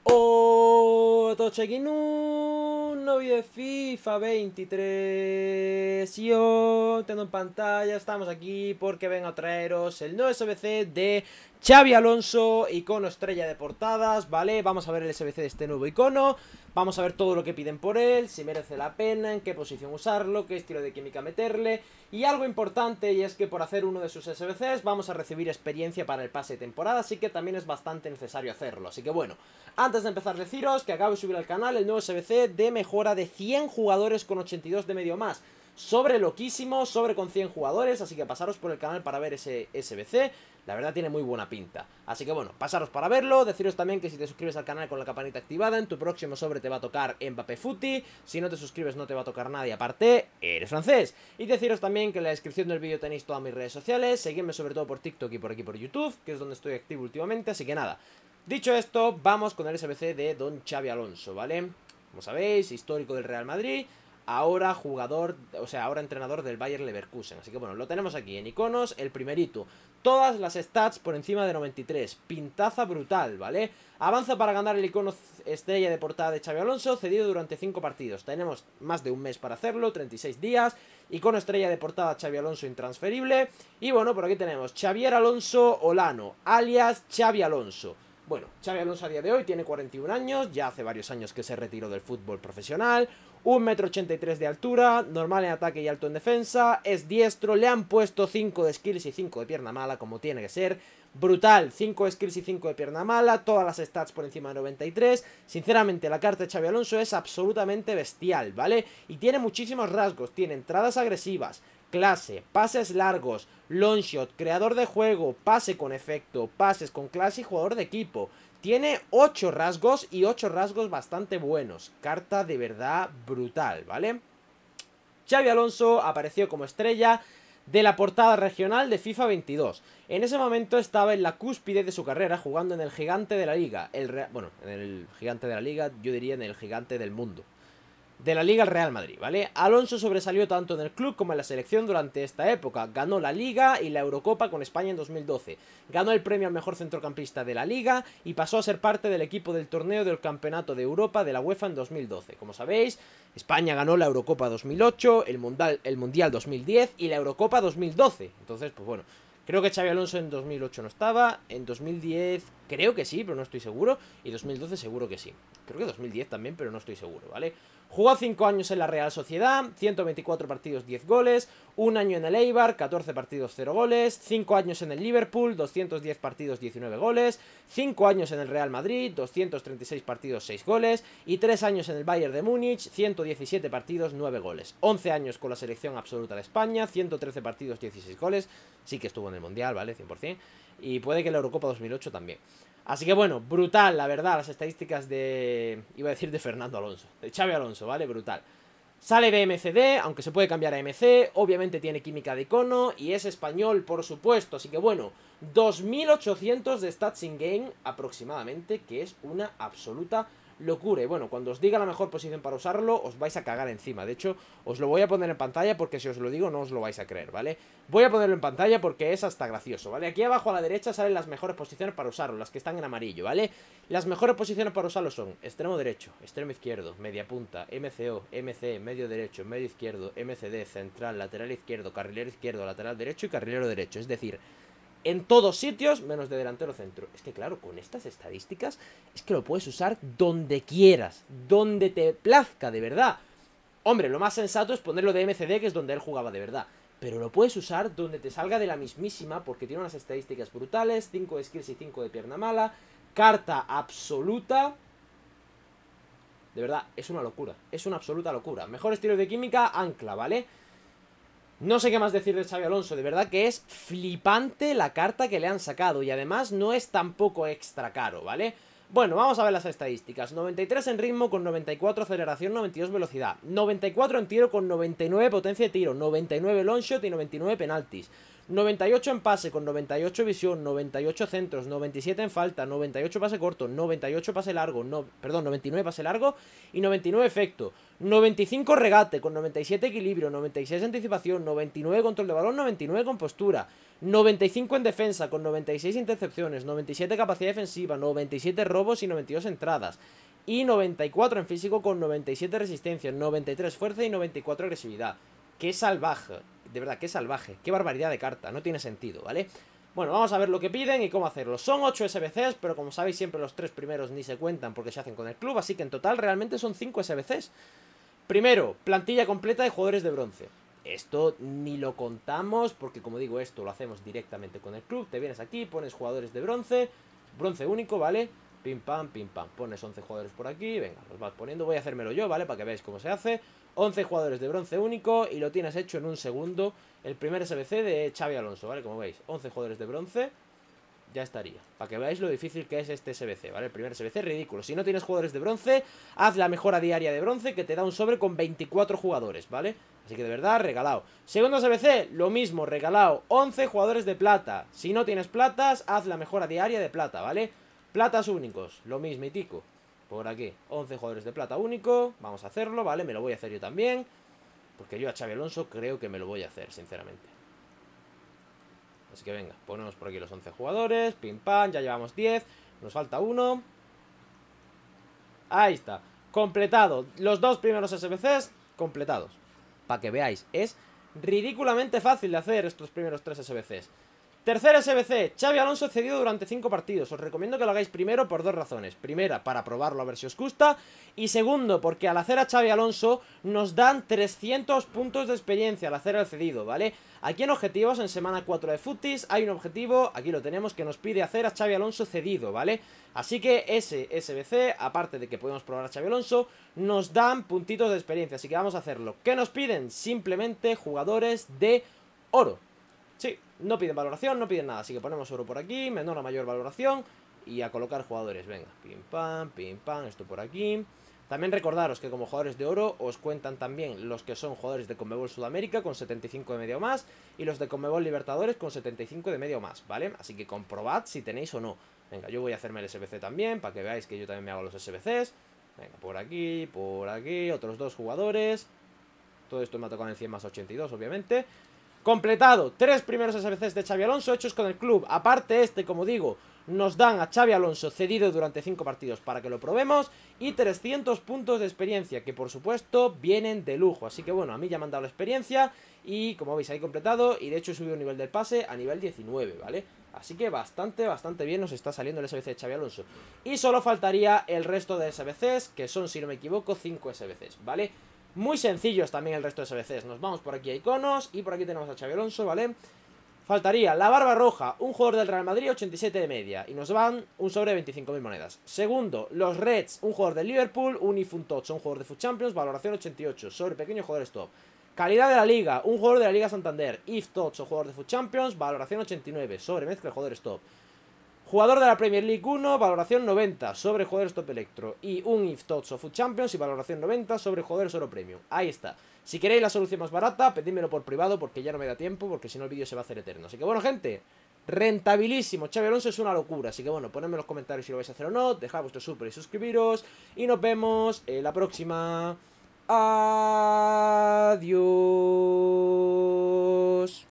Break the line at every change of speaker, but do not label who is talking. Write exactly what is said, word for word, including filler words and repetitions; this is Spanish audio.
Hola, todos aquí en un nuevo vídeo de FIFA veintitrés. Yo tengo en pantalla, estamos aquí porque vengo a traeros el nuevo S B C de Xabi Alonso, icono estrella de portadas, ¿vale? Vamos a ver el S B C de este nuevo icono, vamos a ver todo lo que piden por él, si merece la pena, en qué posición usarlo, qué estilo de química meterle. Y algo importante, y es que por hacer uno de sus S B Cs vamos a recibir experiencia para el pase de temporada, así que también es bastante necesario hacerlo. Así que bueno, antes de empezar deciros que acabo de subir al canal el nuevo S B C de mejora de cien jugadores con ochenta y dos de medio más. Sobre loquísimo, sobre con cien jugadores, así que pasaros por el canal para ver ese S B C. La verdad tiene muy buena pinta. Así que bueno, pasaros para verlo. Deciros también que si te suscribes al canal con la campanita activada, en tu próximo sobre te va a tocar Mbappé Footy. Si no te suscribes no te va a tocar nadie, aparte, eres francés. Y deciros también que en la descripción del vídeo tenéis todas mis redes sociales. Seguidme sobre todo por TikTok y por aquí por YouTube, que es donde estoy activo últimamente, así que nada. Dicho esto, vamos con el S B C de Don Xabi Alonso, ¿vale? Como sabéis, histórico del Real Madrid, ahora jugador, o sea, ahora entrenador del Bayer Leverkusen. Así que bueno, lo tenemos aquí en iconos, el primerito. Todas las stats por encima de noventa y tres, pintaza brutal, ¿vale? Avanza para ganar el icono estrella de portada de Xabi Alonso, cedido durante cinco partidos. Tenemos más de un mes para hacerlo, treinta y seis días. Icono estrella de portada Xabi Alonso intransferible. Y bueno, por aquí tenemos Xavier Alonso Olano, alias Xabi Alonso. Bueno, Xabi Alonso a día de hoy tiene cuarenta y un años, ya hace varios años que se retiró del fútbol profesional, un metro ochenta y tres de altura, normal en ataque y alto en defensa, es diestro, le han puesto cinco de skills y cinco de pierna mala, como tiene que ser, brutal, cinco de skills y cinco de pierna mala, todas las stats por encima de noventa y tres, sinceramente la carta de Xabi Alonso es absolutamente bestial, ¿vale? Y tiene muchísimos rasgos, tiene entradas agresivas, clase, pases largos, long shot, creador de juego, pase con efecto, pases con clase y jugador de equipo. Tiene ocho rasgos y ocho rasgos bastante buenos. Carta de verdad brutal, ¿vale? Xabi Alonso apareció como estrella de la portada regional de FIFA veintidós. En ese momento estaba en la cúspide de su carrera jugando en el gigante de la liga. El Real, bueno, en el gigante de la liga, yo diría en el gigante del mundo. De la Liga al Real Madrid, ¿vale? Alonso sobresalió tanto en el club como en la selección durante esta época. Ganó la Liga y la Eurocopa con España en dos mil doce. Ganó el premio al mejor centrocampista de la Liga y pasó a ser parte del equipo del torneo del Campeonato de Europa de la UEFA en dos mil doce. Como sabéis, España ganó la Eurocopa dos mil ocho, el Mundial, el Mundial dos mil diez y la Eurocopa dos mil doce. Entonces, pues bueno, creo que Xabi Alonso en dos mil ocho no estaba, en dos mil diez creo que sí, pero no estoy seguro, y dos mil doce seguro que sí. Creo que dos mil diez también, pero no estoy seguro, ¿vale? Jugó cinco años en la Real Sociedad, ciento veinticuatro partidos, diez goles, un año en el Eibar, catorce partidos, cero goles, cinco años en el Liverpool, doscientos diez partidos, diecinueve goles, cinco años en el Real Madrid, doscientos treinta y seis partidos, seis goles, y tres años en el Bayern de Múnich, ciento diecisiete partidos, nueve goles, once años con la selección absoluta de España, ciento trece partidos, dieciséis goles, sí que estuvo en el Mundial, ¿vale? cien por cien, y puede que en la Eurocopa dos mil ocho también. Así que bueno, brutal, la verdad, las estadísticas de... iba a decir de Fernando Alonso, de Xabi Alonso, ¿vale? Brutal. Sale de M C D, aunque se puede cambiar a M C, obviamente tiene química de icono y es español, por supuesto. Así que bueno, dos mil ochocientos de stats in-game aproximadamente, que es una absoluta locura. Y bueno, cuando os diga la mejor posición para usarlo, os vais a cagar encima. De hecho, os lo voy a poner en pantalla porque si os lo digo no os lo vais a creer, ¿vale? Voy a ponerlo en pantalla porque es hasta gracioso, ¿vale? Aquí abajo a la derecha salen las mejores posiciones para usarlo, las que están en amarillo, ¿vale? Las mejores posiciones para usarlo son extremo derecho, extremo izquierdo, media punta, M C O, M C, medio derecho, medio izquierdo, M C D, central, lateral izquierdo, carrilero izquierdo, lateral derecho y carrilero derecho. Es decir, en todos sitios, menos de delantero centro. Es que claro, con estas estadísticas es que lo puedes usar donde quieras, donde te plazca, de verdad. Hombre, lo más sensato es ponerlo de M C D, que es donde él jugaba de verdad. Pero lo puedes usar donde te salga de la mismísima, porque tiene unas estadísticas brutales, cinco de skills y cinco de pierna mala, carta absoluta. De verdad, es una locura, es una absoluta locura. Mejor estilo de química, ancla, ¿vale? No sé qué más decir de Xabi Alonso, de verdad que es flipante la carta que le han sacado y además no es tampoco extra caro, ¿vale? Bueno, vamos a ver las estadísticas. noventa y tres en ritmo con noventa y cuatro aceleración, noventa y dos velocidad, noventa y cuatro en tiro con noventa y nueve potencia de tiro, noventa y nueve long shot y noventa y nueve penaltis, noventa y ocho en pase con noventa y ocho visión, noventa y ocho centros, noventa y siete en falta, noventa y ocho pase corto, noventa y ocho pase largo, no, perdón, noventa y nueve pase largo y noventa y nueve efecto, noventa y cinco regate con noventa y siete equilibrio, noventa y seis anticipación, noventa y nueve control de balón, noventa y nueve compostura, noventa y cinco en defensa con noventa y seis intercepciones, noventa y siete capacidad defensiva, noventa y siete robos y noventa y dos entradas. Y noventa y cuatro en físico con noventa y siete resistencia, noventa y tres fuerza y noventa y cuatro agresividad. ¡Qué salvaje! De verdad, qué salvaje. ¡Qué barbaridad de carta! No tiene sentido, ¿vale? Bueno, vamos a ver lo que piden y cómo hacerlo. Son ocho S B Cs, pero como sabéis siempre los tres primeros ni se cuentan porque se hacen con el club. Así que en total realmente son cinco S B Cs. Primero, plantilla completa de jugadores de bronce. Esto ni lo contamos porque, como digo, esto lo hacemos directamente con el club. Te vienes aquí, pones jugadores de bronce, bronce único, ¿vale? Pim pam, pim pam, pones once jugadores por aquí, venga, los vas poniendo, voy a hacérmelo yo, ¿vale? Para que veáis cómo se hace. once jugadores de bronce único y lo tienes hecho en un segundo. El primer S B C de Xabi Alonso, ¿vale? Como veis, once jugadores de bronce, ya estaría. Para que veáis lo difícil que es este S B C, ¿vale? El primer S B C ridículo. Si no tienes jugadores de bronce, haz la mejora diaria de bronce que te da un sobre con veinticuatro jugadores, ¿vale? Así que de verdad, regalado. Segundo S B C, lo mismo, regalado. once jugadores de plata. Si no tienes platas, haz la mejora diaria de plata, ¿vale? Platas únicos, lo mismo, tico. Por aquí, once jugadores de plata único. Vamos a hacerlo, ¿vale? Me lo voy a hacer yo también. Porque yo a Xabi Alonso creo que me lo voy a hacer, sinceramente. Así que venga, ponemos por aquí los once jugadores. Pim pam, ya llevamos diez. Nos falta uno. Ahí está, completado. Los dos primeros S B Cs completados. Para que veáis, es ridículamente fácil de hacer estos primeros tres S B Cs. Tercer S B C, Xabi Alonso cedido durante cinco partidos. Os recomiendo que lo hagáis primero por dos razones. Primera, para probarlo a ver si os gusta. Y segundo, porque al hacer a Xabi Alonso nos dan trescientos puntos de experiencia al hacer el cedido, ¿vale? Aquí en objetivos, en semana cuatro de Footies, hay un objetivo, aquí lo tenemos, que nos pide hacer a Xabi Alonso cedido, ¿vale? Así que ese S B C, aparte de que podemos probar a Xabi Alonso, nos dan puntitos de experiencia. Así que vamos a hacerlo. ¿Qué nos piden? Simplemente jugadores de oro. Sí, no piden valoración, no piden nada. Así que ponemos oro por aquí, menor a mayor valoración. Y a colocar jugadores, venga, pim pam, pim pam, esto por aquí. También recordaros que como jugadores de oro os cuentan también los que son jugadores de Conmebol Sudamérica con setenta y cinco de media o más, y los de Conmebol Libertadores con setenta y cinco de media o más, ¿vale? Así que comprobad si tenéis o no. Venga, yo voy a hacerme el S B C también, para que veáis que yo también me hago los S B Cs. Venga, por aquí, por aquí, otros dos jugadores. Todo esto me ha tocado en cien más ochenta y dos, obviamente. Completado, tres primeros S B Cs de Xabi Alonso hechos con el club. Aparte este, como digo, nos dan a Xabi Alonso cedido durante cinco partidos para que lo probemos. Y trescientos puntos de experiencia, que por supuesto vienen de lujo. Así que bueno, a mí ya me han dado la experiencia. Y como veis ahí completado, y de hecho he subido un nivel del pase a nivel diecinueve, ¿vale? Así que bastante, bastante bien nos está saliendo el S B C de Xabi Alonso. Y solo faltaría el resto de S B Cs, que son, si no me equivoco, cinco S B Cs, ¿vale? Muy sencillos también el resto de S B Cs. Nos vamos por aquí a iconos y por aquí tenemos a Xabi Alonso, ¿vale? Faltaría la barba roja, un jugador del Real Madrid, ochenta y siete de media. Y nos van un sobre de veinticinco mil monedas. Segundo, los Reds, un jugador del Liverpool, un If un Touch, un jugador de Foot Champions, valoración ochenta y ocho. Sobre pequeño, jugadores top. Calidad de la liga, un jugador de la Liga Santander, If Touch o jugador de Foot Champions, valoración ochenta y nueve. Sobre mezcla, jugadores top. Jugador de la Premier League uno, valoración noventa, sobre jugadores top electro. Y un If Touch o Foot Champions y valoración noventa sobre jugadores oro premium. Ahí está. Si queréis la solución más barata, pedídmelo por privado porque ya no me da tiempo, porque si no el vídeo se va a hacer eterno. Así que bueno, gente, rentabilísimo. Xabi Alonso es una locura. Así que bueno, ponedme en los comentarios si lo vais a hacer o no. Dejad vuestro super y suscribiros. Y nos vemos en la próxima. Adiós.